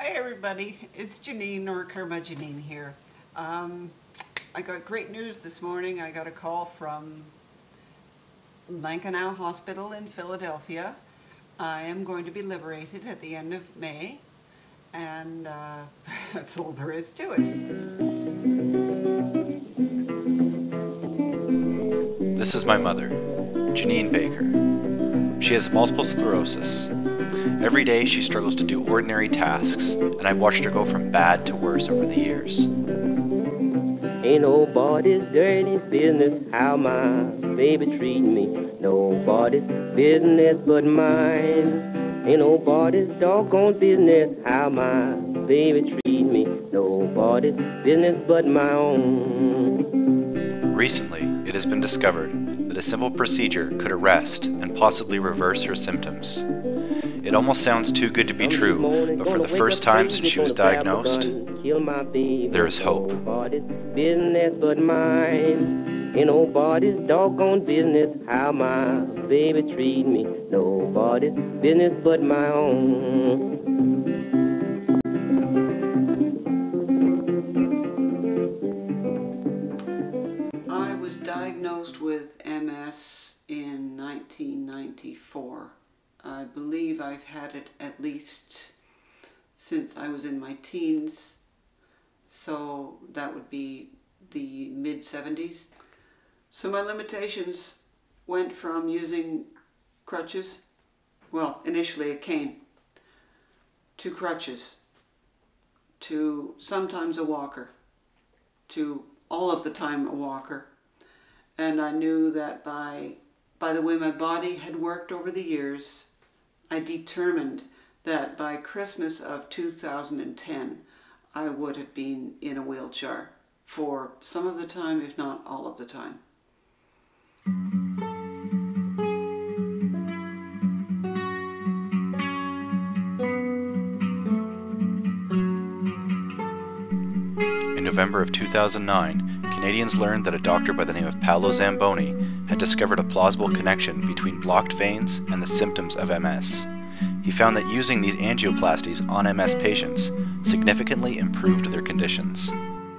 Hi everybody, it's Janine or Karma Janine here. I got great news this morning. I got a call from Lankenau Hospital in Philadelphia. I am going to be liberated at the end of May, and that's all there is to it. This is my mother, Janine Baker. She has multiple sclerosis. Every day she struggles to do ordinary tasks, and I've watched her go from bad to worse over the years. Ain't nobody's dirty business how my baby treat me. Nobody's business but mine. Ain't nobody's doggone business how my baby treat me. Nobody's business but my own. Recently, it has been discovered that a simple procedure could arrest and possibly reverse her symptoms. It almost sounds too good to be true, but for the first time since she was diagnosed, there is hope. Business but mine. Ain't nobody's doggone business how my baby treat me. Nobody's business but my own. I was diagnosed with MS in 1994. I believe I've had it at least since I was in my teens, so that would be the mid-70s. So my limitations went from using crutches, well, initially a cane, to crutches, to sometimes a walker, to all of the time a walker. And I knew that by the way my body had worked over the years, I determined that by Christmas of 2010, I would have been in a wheelchair for some of the time, if not all of the time. In November of 2009, Canadians learned that a doctor by the name of Paolo Zamboni had discovered a plausible connection between blocked veins and the symptoms of MS. He found that using these angioplasties on MS patients significantly improved their conditions.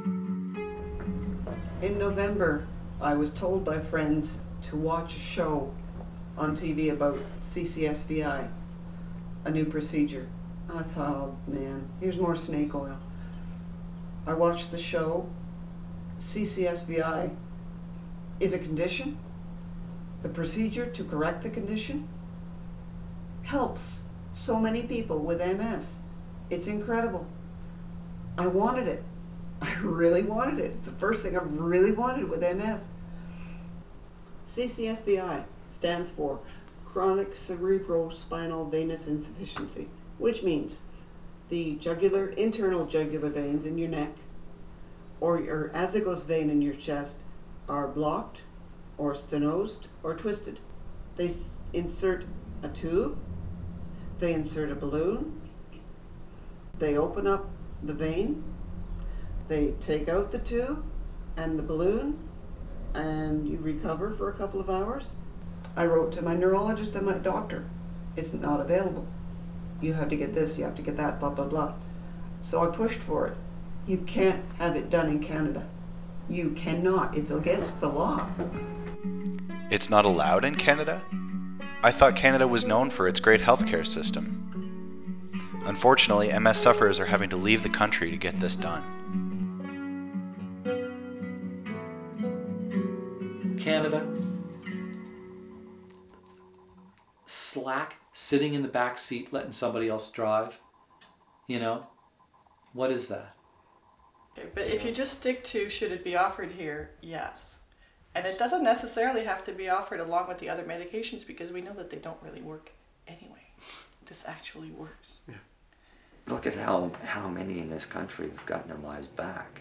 In November, I was told by friends to watch a show on TV about CCSVI, a new procedure. I thought, oh man, here's more snake oil. I watched the show. CCSVI is a condition. The procedure to correct the condition helps so many people with MS. It's incredible. I wanted it. I really wanted it. It's the first thing I've really wanted with MS. CCSVI stands for chronic cerebrospinal venous insufficiency, which means the internal jugular veins in your neck or your azygos vein in your chest are blocked or stenosed or twisted. They insert a tube, they insert a balloon, they open up the vein, they take out the tube and the balloon, and you recover for a couple of hours. I wrote to my neurologist and my doctor, it's not available. You have to get this, you have to get that, blah, blah, blah. So I pushed for it. You can't have it done in Canada. You cannot. It's against the law. It's not allowed in Canada? I thought Canada was known for its great healthcare system. Unfortunately, MS sufferers are having to leave the country to get this done. Canada, slack, sitting in the back seat, letting somebody else drive. You know, what is that? But if you just stick to should it be offered here, yes. And it doesn't necessarily have to be offered along with the other medications because we know that they don't really work anyway. This actually works. Yeah. Look at how many in this country have gotten their lives back.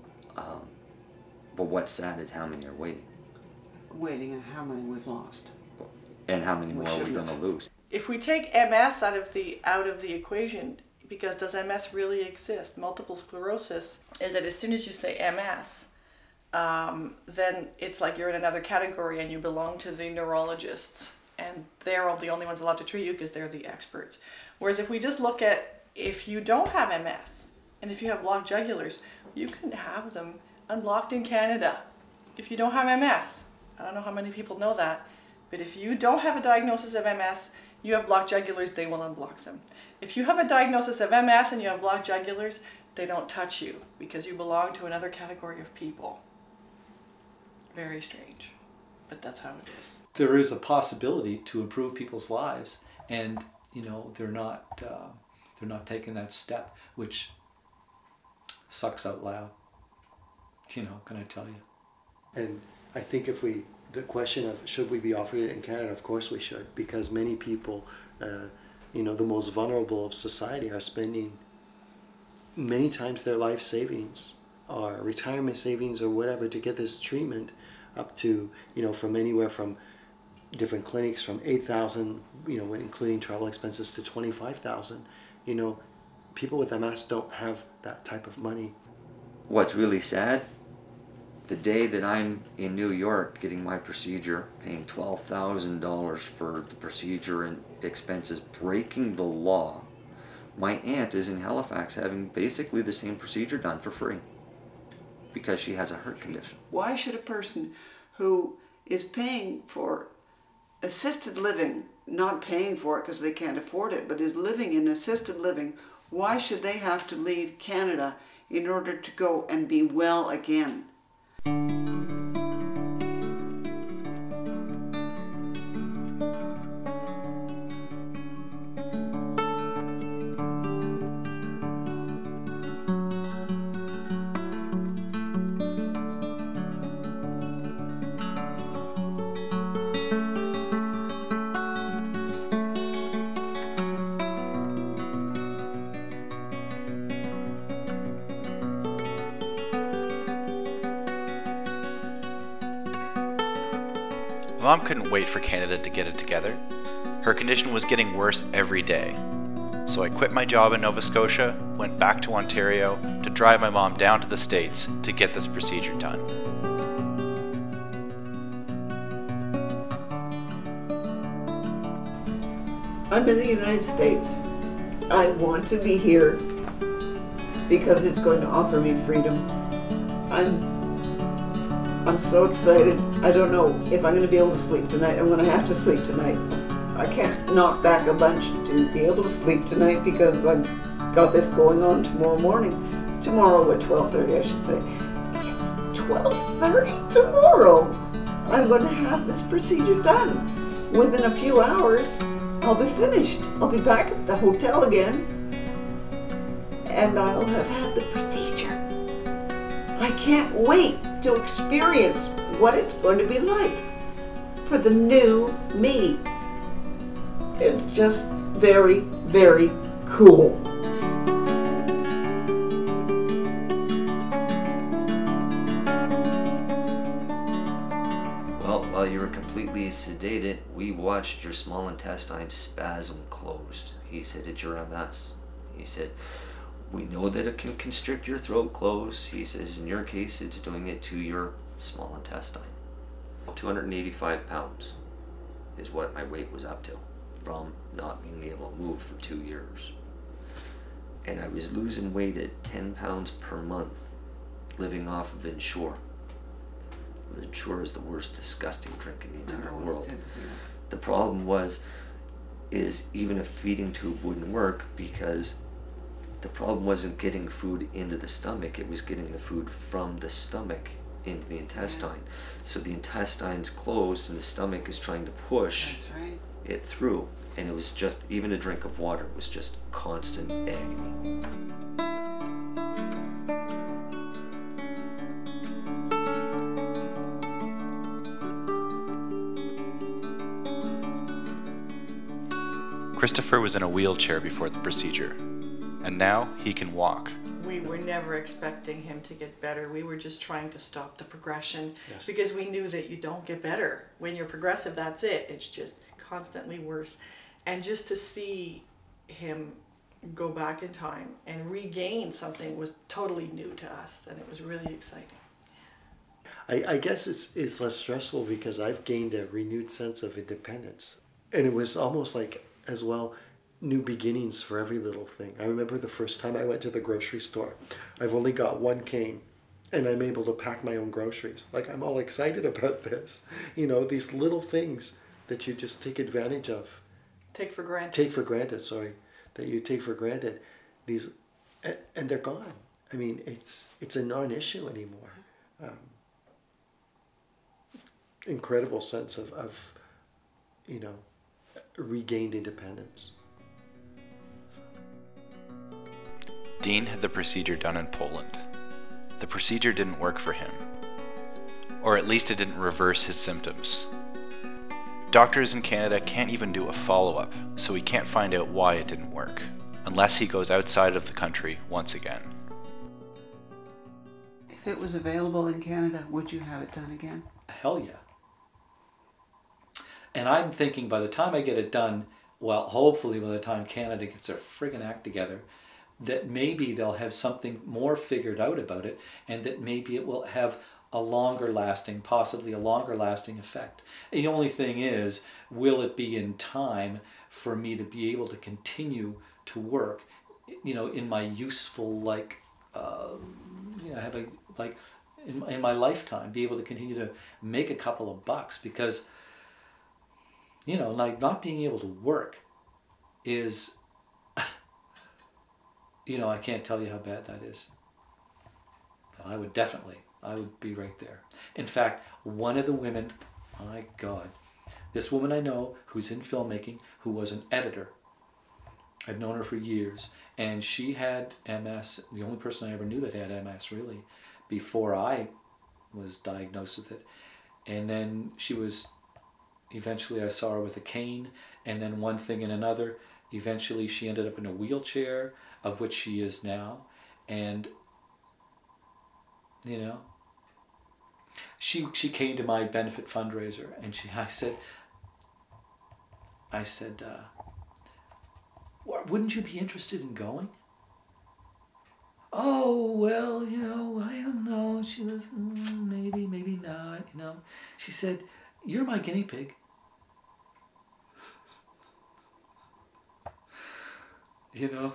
But what's sad is how many are waiting. Waiting and how many we've lost. And how many more are we going to lose? If we take MS out of the equation, because does MS really exist? Multiple sclerosis is that as soon as you say MS, then it's like you're in another category and you belong to the neurologists, and they're the only ones allowed to treat you because they're the experts. Whereas if we just look at if you don't have MS, and if you have blocked jugulars, you can have them unblocked in Canada. If you don't have MS, I don't know how many people know that, but if you don't have a diagnosis of MS, you have blocked jugulars, they will unblock them. If you have a diagnosis of MS and you have blocked jugulars, they don't touch you because you belong to another category of people. Very strange, but that's how it is. There is a possibility to improve people's lives, and you know they're not taking that step, which sucks out loud. You know, can I tell you? And I think the question of should we be offering it in Canada, of course we should, because many people, you know, the most vulnerable of society are spending many times their life savings or retirement savings or whatever to get this treatment, up to, you know, from anywhere from different clinics from $8,000, you know, including travel expenses, to $25,000. You know, people with MS don't have that type of money. What's really sad, the day that I'm in New York getting my procedure, paying $12,000 for the procedure and expenses, breaking the law, my aunt is in Halifax having basically the same procedure done for free because she has a heart condition. Why should a person who is paying for assisted living, not paying for it because they can't afford it, but is living in assisted living, why should they have to leave Canada in order to go and be well again? Mom couldn't wait for Canada to get it together. Her condition was getting worse every day. So I quit my job in Nova Scotia, went back to Ontario to drive my mom down to the States to get this procedure done. I'm in the United States. I want to be here because it's going to offer me freedom. I'm so excited. I don't know if I'm going to be able to sleep tonight. I'm going to have to sleep tonight. I can't knock back a bunch to be able to sleep tonight because I've got this going on tomorrow morning. Tomorrow at 12:30, I should say. It's 12:30 tomorrow. I'm going to have this procedure done. Within a few hours, I'll be finished. I'll be back at the hotel again, and I'll have had the procedure. I can't wait to experience what it's going to be like for the new me. It's just very, very cool. Well, while you were completely sedated, we watched your small intestine spasm closed. He said, it's your MS. He said, we know that it can constrict your throat close. He says, in your case, it's doing it to your small intestine. 285 pounds is what my weight was up to from not being able to move for 2 years. And I was losing weight at 10 pounds per month, living off of Ensure. Ensure is the worst disgusting drink in the entire world. The problem is even a feeding tube wouldn't work because the problem wasn't getting food into the stomach, it was getting the food from the stomach into the intestine. So the intestine's closed and the stomach is trying to push it through. And it was just, even a drink of water was just constant agony. Christopher was in a wheelchair before the procedure, and now he can walk. We were never expecting him to get better. We were just trying to stop the progression. Yes. Because we knew that you don't get better. When you're progressive, that's it. It's just constantly worse. And just to see him go back in time and regain something was totally new to us, and it was really exciting. I guess it's less stressful because I've gained a renewed sense of independence. And it was almost like, as well, new beginnings for every little thing. I remember the first time I went to the grocery store. I've only got one cane, and I'm able to pack my own groceries. Like, I'm all excited about this. You know, these little things that you just take advantage of. Take for granted. That you take for granted. These, and they're gone. I mean, it's a non-issue anymore. Incredible sense of you know, regained independence. Dean had the procedure done in Poland. The procedure didn't work for him, or at least it didn't reverse his symptoms. Doctors in Canada can't even do a follow-up, so he can't find out why it didn't work, unless he goes outside of the country once again. If it was available in Canada, would you have it done again? Hell yeah. And I'm thinking by the time I get it done, well, hopefully by the time Canada gets their friggin' act together, that maybe they'll have something more figured out about it, and that maybe it will have a longer lasting, possibly a longer lasting effect. The only thing is, will it be in time for me to be able to continue to work, you know, in my useful, like, you know, have a, like, in my lifetime, be able to continue to make a couple of bucks, because, you know, like, not being able to work is, you know, I can't tell you how bad that is. But I would be right there. In fact, one of the women, my God, this woman I know who's in filmmaking, who was an editor. I've known her for years, and she had MS, the only person I ever knew that had MS, really, before I was diagnosed with it. And then she was, eventually I saw her with a cane, and then one thing and another. Eventually she ended up in a wheelchair, of which she is now. And, you know, she came to my benefit fundraiser, and I said, wouldn't you be interested in going? Oh, well, you know, I don't know. She was, maybe, maybe not, you know. She said, you're my guinea pig. You know?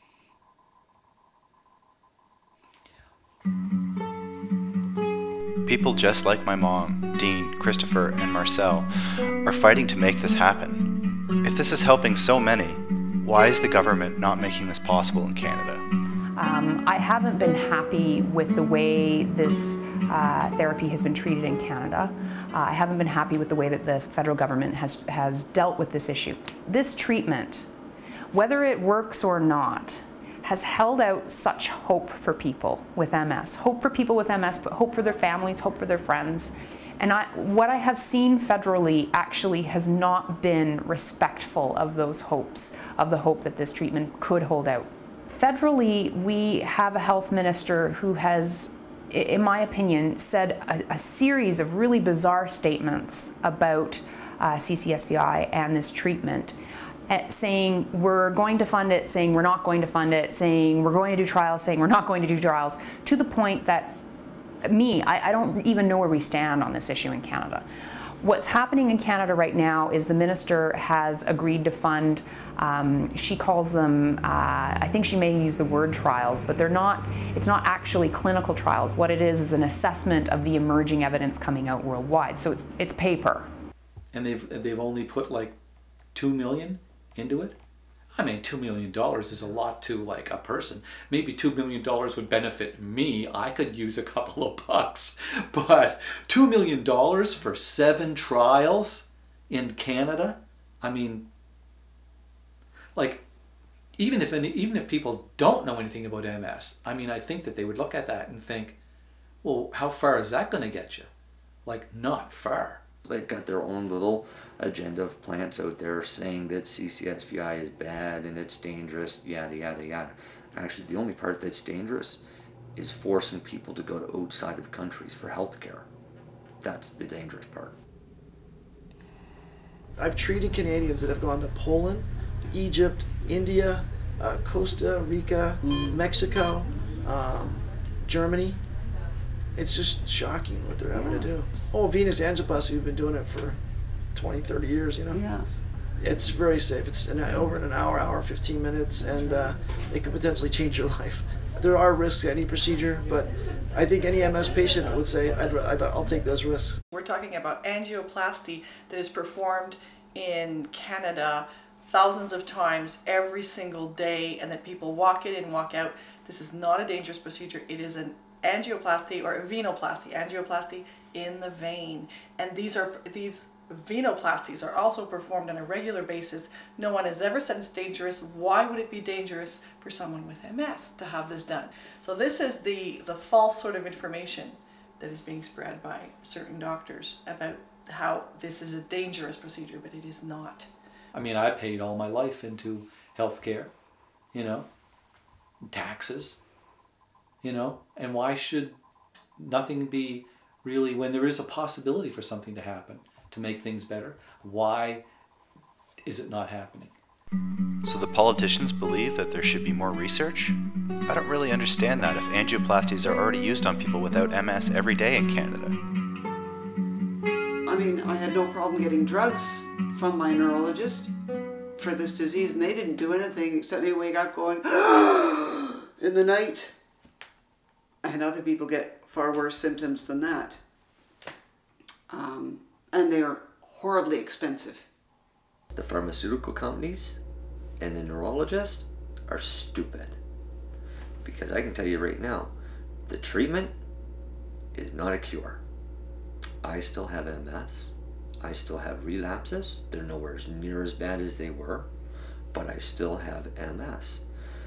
People just like my mom, Dean, Christopher, and Marcel are fighting to make this happen. If this is helping so many, why is the government not making this possible in Canada? I haven't been happy with the way this therapy has been treated in Canada. I haven't been happy with the way that the federal government has dealt with this issue. This treatment, whether it works or not, has held out such hope for people with MS. Hope for people with MS, but hope for their families, hope for their friends. And what I have seen federally actually has not been respectful of those hopes, of the hope that this treatment could hold out. Federally, we have a health minister who has, in my opinion, said a series of really bizarre statements about CCSVI and this treatment, saying we're going to fund it, saying we're not going to fund it, saying we're going to do trials, saying we're not going to do trials, to the point that I don't even know where we stand on this issue in Canada. What's happening in Canada right now is the minister has agreed to fund, she calls them, I think she may use the word trials, but it's not actually clinical trials. What it is an assessment of the emerging evidence coming out worldwide. So it's paper. And they've only put like $2 million into it? I mean, $2 million is a lot to, like, a person. Maybe $2 million would benefit me. I could use a couple of bucks. But $2 million for 7 trials in Canada? I mean, like, even if people don't know anything about MS, I mean, I think that they would look at that and think, well, how far is that going to get you? Like, not far. They've got their own little agenda of plants out there saying that CCSVI is bad and it's dangerous, yada, yada, yada. Actually, the only part that's dangerous is forcing people to go to outside of countries for healthcare. That's the dangerous part. I've treated Canadians that have gone to Poland, Egypt, India, Costa Rica, Mexico, Germany. It's just shocking what they're having to do. Oh, venous angioplasty, we've been doing it for 20, 30 years, you know? Yeah. It's very safe. It's over in an hour, hour 15 minutes, and it could potentially change your life. There are risks to any procedure, but I think any MS patient would say, I'll take those risks. We're talking about angioplasty that is performed in Canada thousands of times every single day, and that people walk in and walk out. This is not a dangerous procedure. It is an angioplasty or a venoplasty, angioplasty in the vein. And these venoplasties are also performed on a regular basis. No one has ever said it's dangerous. Why would it be dangerous for someone with MS to have this done? So this is the false sort of information that is being spread by certain doctors about how this is a dangerous procedure, but it is not. I mean, I paid all my life into healthcare, you know, taxes, you know, and why should nothing be really, when there is a possibility for something to happen to make things better, why is it not happening? So the politicians believe that there should be more research? I don't really understand that if angioplasties are already used on people without MS every day in Canada. I mean, I had no problem getting drugs from my neurologist for this disease, and they didn't do anything except me wake up going in the night. And other people get far worse symptoms than that. And they are horribly expensive. The pharmaceutical companies and the neurologists are stupid. Because I can tell you right now, the treatment is not a cure. I still have MS. I still have relapses. They're nowhere near as bad as they were, but I still have MS.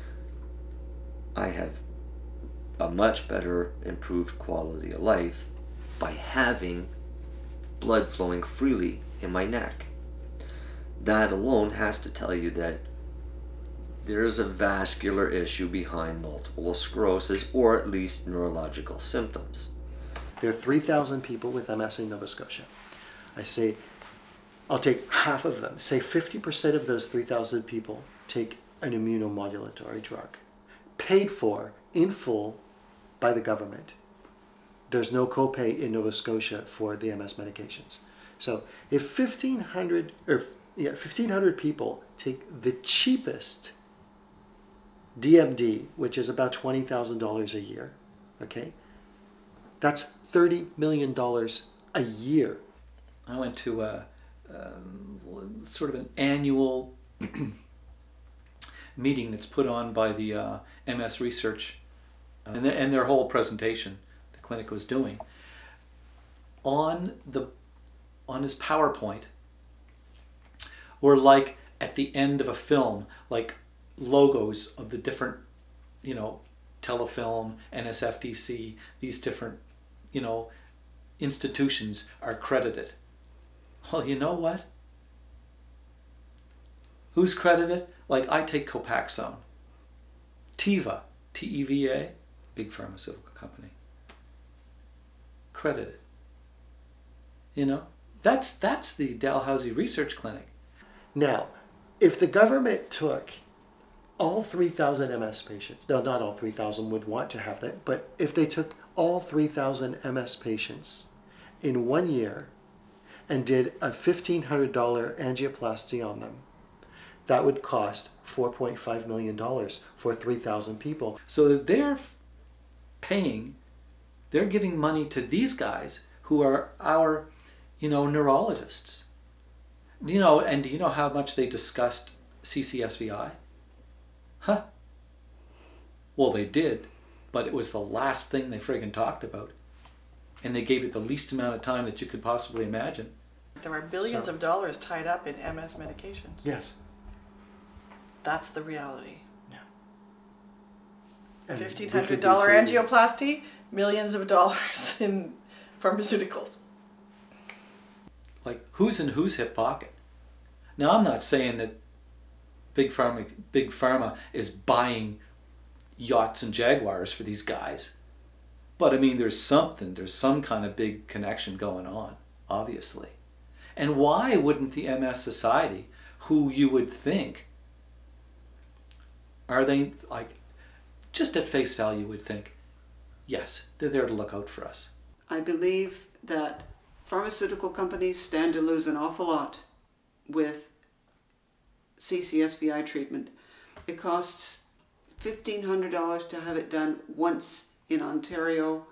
I have a much better improved quality of life by having blood flowing freely in my neck. That alone has to tell you that there's a vascular issue behind multiple sclerosis, or at least neurological symptoms. There are 3,000 people with MS in Nova Scotia. I say, I'll take half of them. Say 50% of those 3,000 people take an immunomodulatory drug, paid for in full by the government. There's no copay in Nova Scotia for the MS medications. So if 1,500 people take the cheapest DMD, which is about $20,000 a year, okay, that's $30 million a year. I went to sort of an annual meeting that's put on by the MS research and their whole presentation the clinic was doing. On his PowerPoint were, like at the end of a film, like logos of the different, you know, Telefilm, NSFDC, these different, you know, institutions are credited. Well, you know what? Who's credited? Like, I take Copaxone. Teva, T-E-V-A, big pharmaceutical company. Credited. You know? That's the Dalhousie Research Clinic. Now, if the government took all 3,000 MS patients, no, not all 3,000 would want to have that, but if they took all 3,000 MS patients in 1 year and did a $1,500 angioplasty on them, that would cost $4.5 million for 3,000 people. So they're paying, they're giving money to these guys who are our, you know, neurologists. You know, and do you know how much they discussed CCSVI? Huh? Well, they did, but it was the last thing they friggin' talked about. And they gave it the least amount of time that you could possibly imagine. There are billions of dollars tied up in MS medications. Yes. That's the reality. Yeah. $1,500 angioplasty, millions of dollars in pharmaceuticals. Like, who's in whose hip pocket? Now, I'm not saying that Big Pharma is buying yachts and Jaguars for these guys. But I mean, there's some kind of big connection going on, obviously. And why wouldn't the MS Society, who you would think, are they, like, just at face value would think, yes, they're there to look out for us. I believe that pharmaceutical companies stand to lose an awful lot with CCSVI treatment. It costs $1,500 to have it done once in Ontario,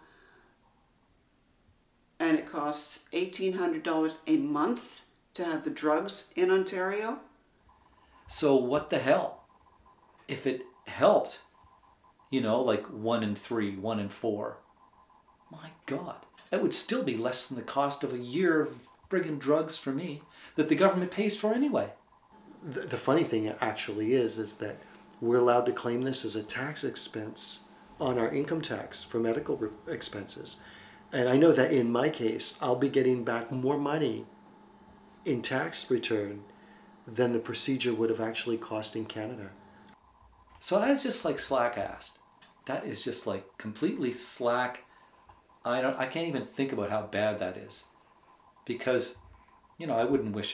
and it costs $1,800 a month to have the drugs in Ontario. So what the hell? If it helped, you know, like 1 in 3, 1 in 4, my God, that would still be less than the cost of a year of friggin' drugs for me that the government pays for anyway. The funny thing actually is that we're allowed to claim this as a tax expense on our income tax for medical expenses. And I know that in my case, I'll be getting back more money in tax return than the procedure would have actually cost in Canada. So that's just like slack-assed. That is just like completely slack. I can't even think about how bad that is, because, you know, I wouldn't wish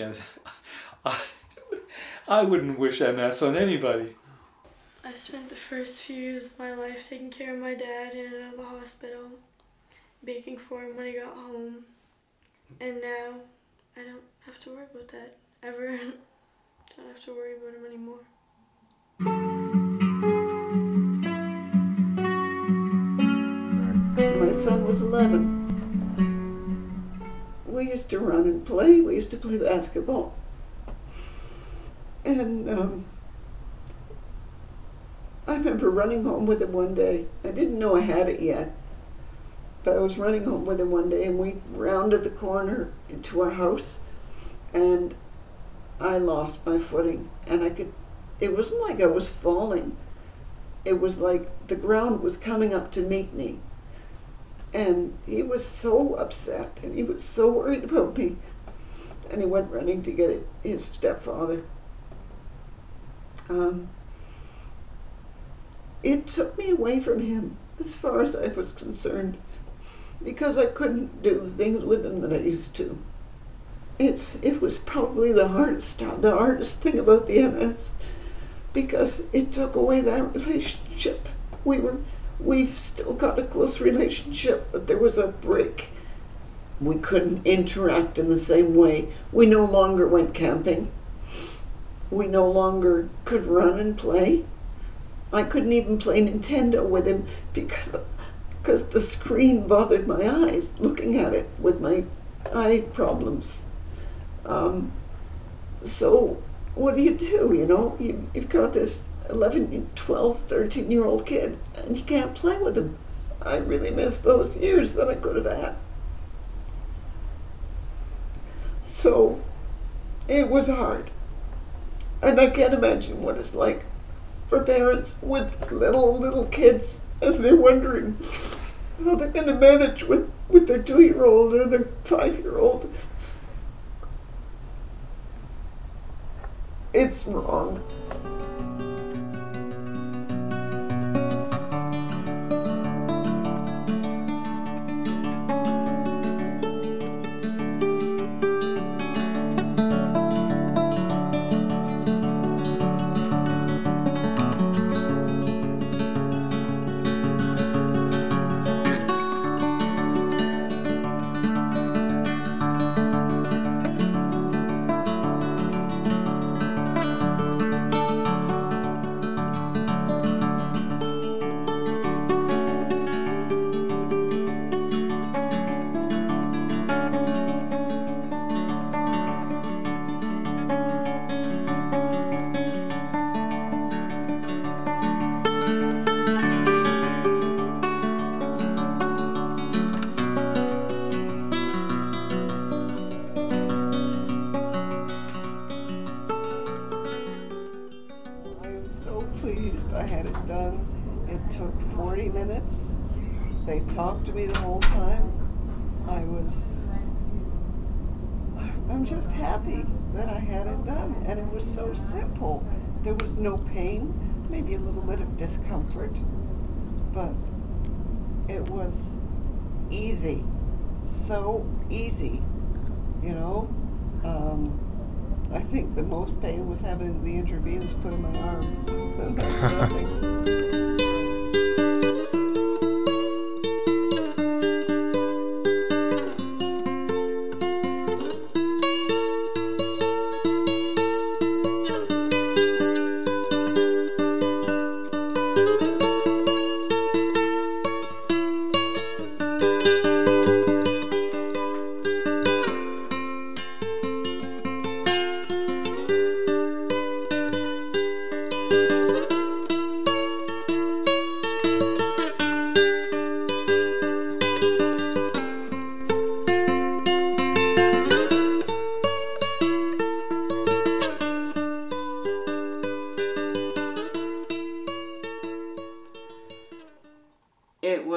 I wouldn't wish MS on anybody. I spent the first few years of my life taking care of my dad in and out of the hospital, baking for him when he got home, and now I don't have to worry about that ever. Don't have to worry about him anymore. My son was 11. We used to run and play. We used to play basketball. And I remember running home with him one day. I didn't know I had it yet, but I was running home with him one day, and we rounded the corner into our house, and I lost my footing. And it wasn't like I was falling. It was like the ground was coming up to meet me. And he was so upset, and he was so worried about me. And he went running to get his stepfather. It took me away from him, as far as I was concerned, because I couldn't do the things with him that I used to. It was probably the hardest thing about the MS, because it took away that relationship. We've still got a close relationship, but there was a break. We couldn't interact in the same way. We no longer went camping. We no longer could run and play. I couldn't even play Nintendo with him because the screen bothered my eyes, looking at it with my eye problems. So what do? You know, you've got this 11, 12, 13-year-old kid, and you can't play with him. I really miss those years that I could have had. So it was hard. And I can't imagine what it's like for parents with little kids, and they're wondering how they're going to manage with their 2-year-old or their 5-year-old. It's wrong. Pleased I had it done. It took 40 minutes. They talked to me the whole time. I'm just happy that I had it done, and it was so simple. There was no pain, maybe a little bit of discomfort, but it was easy, so easy, you know. I think the most pain was having the intravenous put in my arm. That's nothing.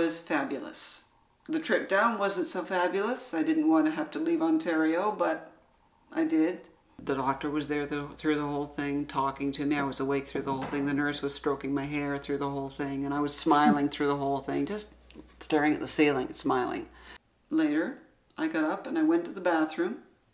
was fabulous. The trip down wasn't so fabulous. I didn't want to have to leave Ontario, but I did. The doctor was there through the whole thing, talking to me. I was awake through the whole thing. The nurse was stroking my hair through the whole thing, and I was smiling through the whole thing, just staring at the ceiling and smiling. Later, I got up and I went to the bathroom,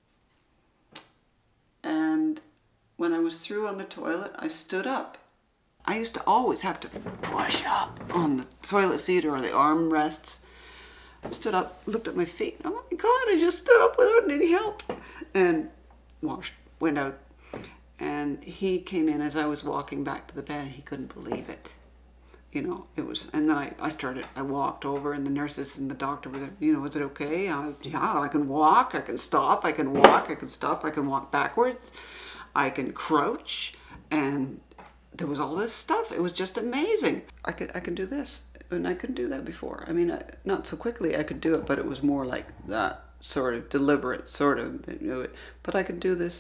and when I was through on the toilet, I stood up. I used to always have to push up on the toilet seat or the armrests. I stood up, looked at my feet, oh my God, I just stood up without any help. And went out. And he came in as I was walking back to the bed, and he couldn't believe it. You know, it was, and then I walked over, and the nurses and the doctor were there, you know, is it okay? Yeah, I can walk, I can stop, I can walk, I can stop, I can walk backwards, I can crouch, and there was all this stuff. It was just amazing. I can do this, and I couldn't do that before. I mean, not so quickly I could do it, but it was more like that sort of deliberate, sort of, you know, but I could do this.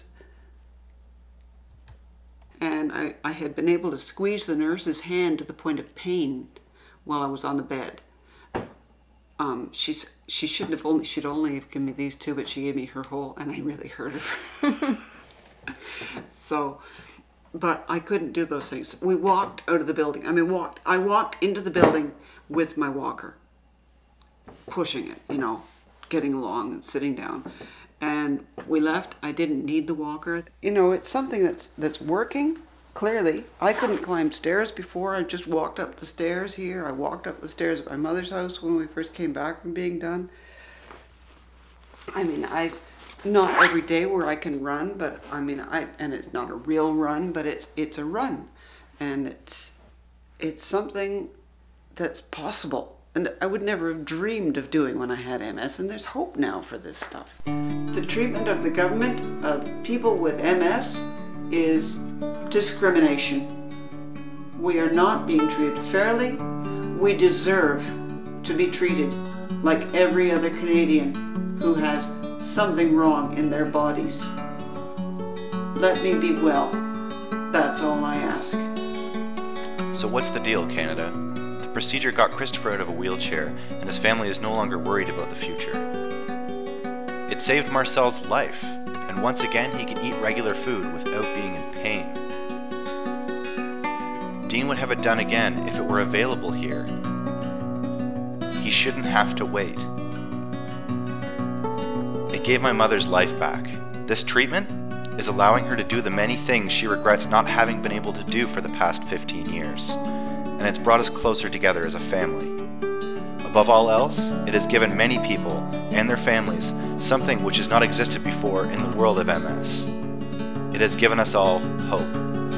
And I had been able to squeeze the nurse's hand to the point of pain while I was on the bed. She should only have given me these two, but she gave me her whole, and I really hurt her. So, but I couldn't do those things. We walked out of the building. I walked into the building with my walker, pushing it, you know, getting along and sitting down. And we left. I didn't need the walker. You know, it's something that's working, clearly. I couldn't climb stairs before. I just walked up the stairs here. I walked up the stairs at my mother's house when we first came back from being done. I mean, not every day where I can run, but I mean, and it's not a real run, but it's a run. And it's something that's possible. And I would never have dreamed of doing when I had MS, and there's hope now for this stuff. The treatment of the government of people with MS is discrimination. We are not being treated fairly. We deserve to be treated like every other Canadian who has something wrong in their bodies. Let me be well. That's all I ask. So what's the deal, Canada? The procedure got Christopher out of a wheelchair, and his family is no longer worried about the future. It saved Marcel's life, and once again he can eat regular food without being in pain. Dean would have it done again if it were available here. He shouldn't have to wait. It gave my mother's life back. This treatment is allowing her to do the many things she regrets not having been able to do for the past 15 years. And it's brought us closer together as a family. Above all else, it has given many people and their families something which has not existed before in the world of MS. It has given us all hope.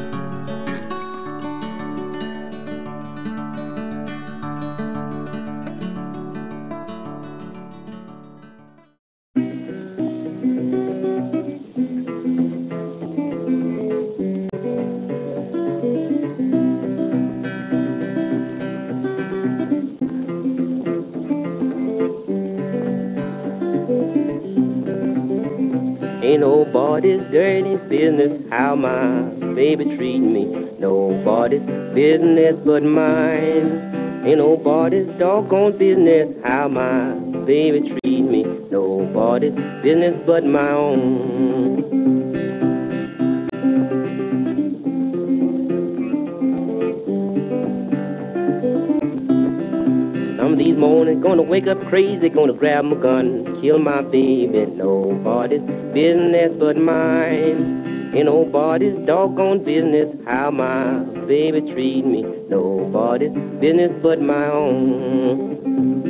Ain't nobody's dirty business how my baby treat me. Nobody's business but mine. Ain't nobody's doggone business how my baby treat me. Nobody's business but my own. Some of these mornings gonna wake up crazy, gonna grab my gun, kill my baby. Nobody's business but mine. Ain't nobody's doggone business how my baby treat me. Nobody's business but my own.